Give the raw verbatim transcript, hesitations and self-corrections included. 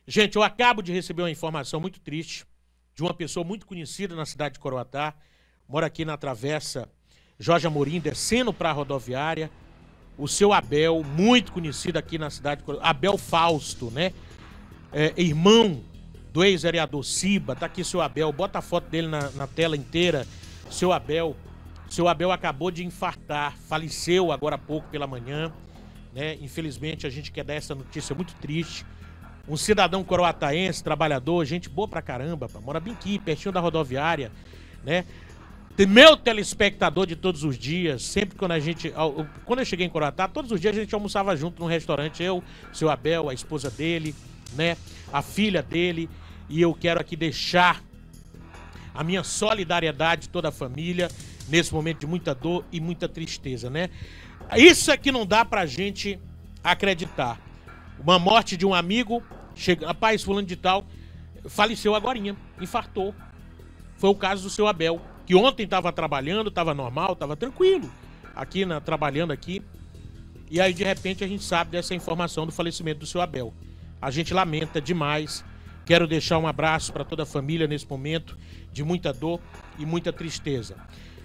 Gente, eu acabo de receber uma informação muito triste de uma pessoa muito conhecida na cidade de Coroatá, mora aqui na Travessa Jorge Amorim, descendo para a rodoviária. O seu Abel, muito conhecido aqui na cidade de Coroatá, Abel Fausto, né? É, irmão do ex-vereador Ciba, tá aqui seu Abel, bota a foto dele na, na tela inteira. Seu Abel, seu Abel acabou de infartar, faleceu agora há pouco pela manhã, né? Infelizmente a gente quer dar essa notícia muito triste. Um cidadão coroataense, trabalhador, gente boa pra caramba, pá, mora bem aqui, pertinho da rodoviária, né? Meu telespectador de todos os dias, sempre quando a gente... Quando eu cheguei em Coroatá, todos os dias a gente almoçava junto num restaurante, eu, seu Abel, a esposa dele, né? A filha dele, e eu quero aqui deixar a minha solidariedade de toda a família nesse momento de muita dor e muita tristeza, né? Isso é que não dá pra gente acreditar. Uma morte de um amigo, chega, rapaz, fulano de tal, faleceu agorinha, infartou. Foi o caso do seu Abel, que ontem estava trabalhando, estava normal, estava tranquilo, aqui na, trabalhando aqui. E aí, de repente, a gente sabe dessa informação do falecimento do seu Abel. A gente lamenta demais. Quero deixar um abraço para toda a família nesse momento de muita dor e muita tristeza.